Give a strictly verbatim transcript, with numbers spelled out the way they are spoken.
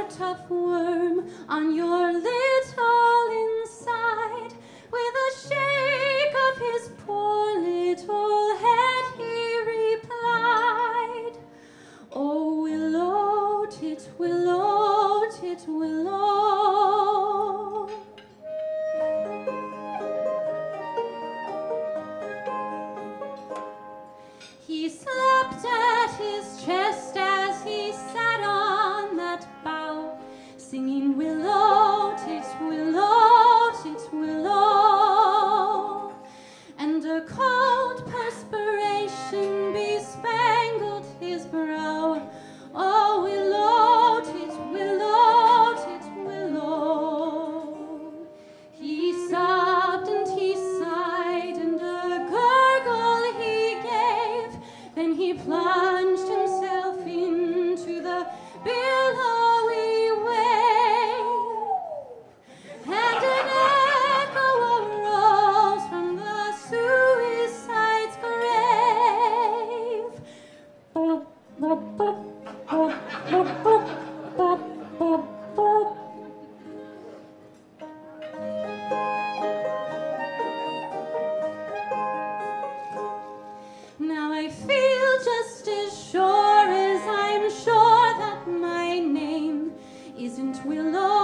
poor tough worm on your little inside. With a shake of his poor little head he replied, "Oh, willow, tit willow, tit willow." He slapped at his chest as he sat on that bough, singing, "Willow, tit willow, tit willow." And a cold perspiration bespangled his brow. "Oh, willow, tit willow, tit willow." He sobbed and he sighed, and a gurgle he gave. Then he plunged himself into the billowy wave. And an echo arose from the suicide's grave. Boop, boop, boop, boop, boop, boop, boop, boop, boop. Now I feel just as sure as I'm sure that my name isn't Willow.